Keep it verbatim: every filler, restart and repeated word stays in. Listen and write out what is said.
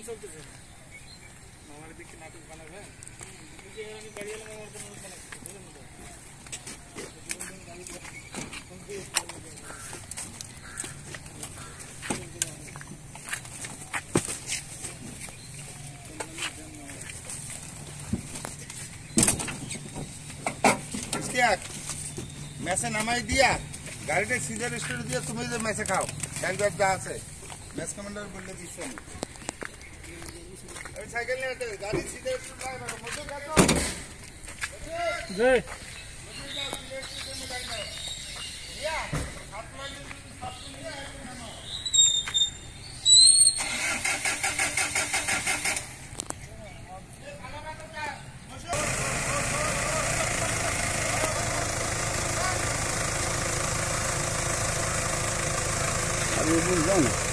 চলতেছে মামার দিকে নাটক বানাবে আমি গাড়ি এলাম আমার কোনো मैसे नामाई दिया गाड़ी के सीजर स्टोर दिया तुम्हें जो मैसे खाओ बैंक ऑफ जहाँ से मैस कमांडर बोलने की इच्छा नहीं अभी साइकिल ले आते गाड़ी सीधे स्टोर ड्राइवर मुझे क्या तो जय या हाथ में हाथ में लिया है अभी बोल जाओ ना।